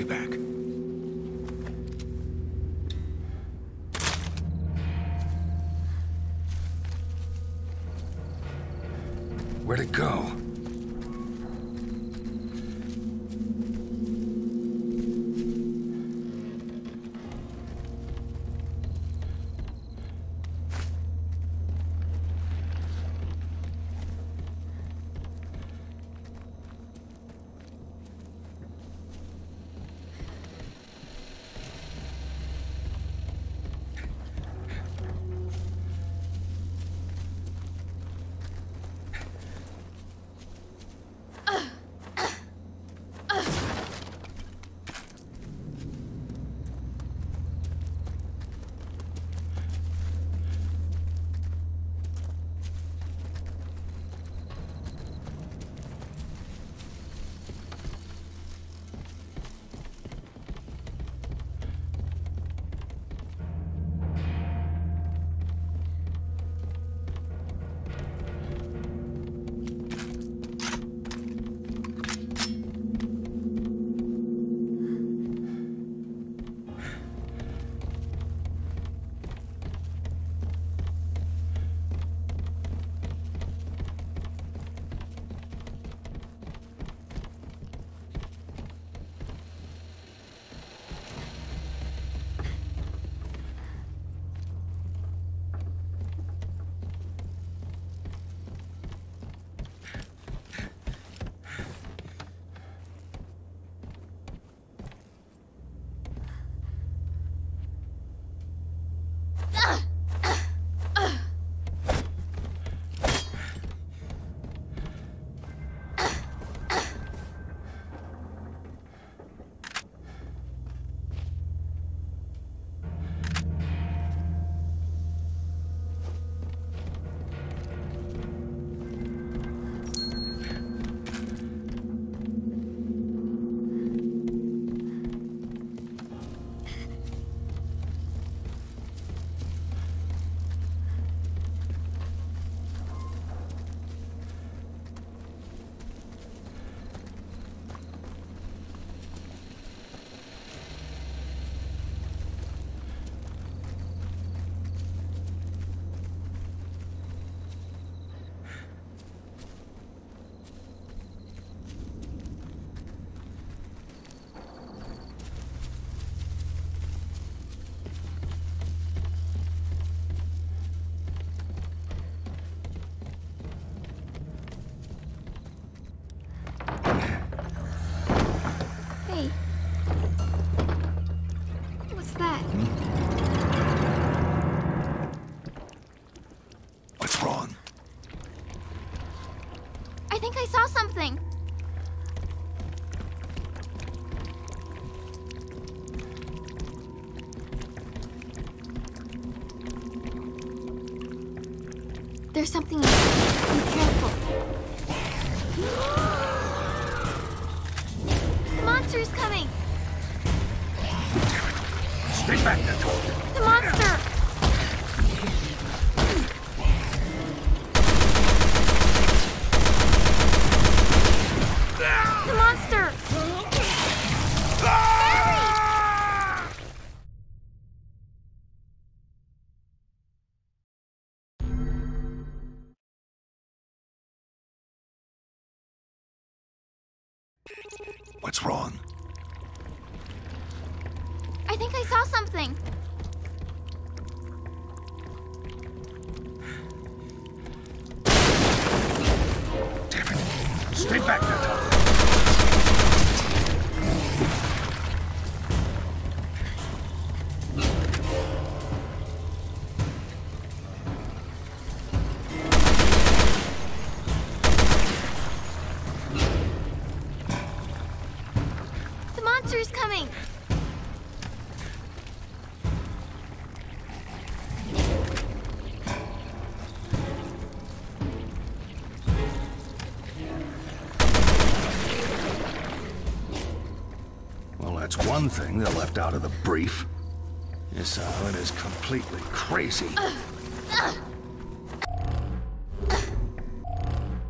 back. Where'd it go? I think I saw something. There's something in there. Be careful. The monster's coming. Stay back, Nato. The monster! The monster! What's wrong? I think I saw something. Damn it. Stay back, Nato. The monster's coming. Well, that's one thing they left out of the brief. This island is completely crazy.